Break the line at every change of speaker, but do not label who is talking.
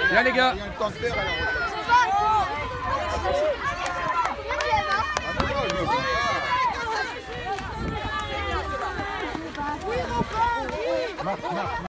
Bien les gars.
Il y a le temps de faire alors. Marc, Marc.